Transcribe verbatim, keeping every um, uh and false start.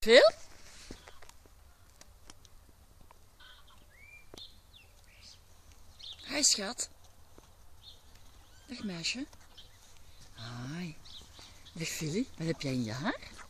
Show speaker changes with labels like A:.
A: Veel? Hi schat. Dag meisje. Hoi. Dag Philly, wat heb jij in je haar?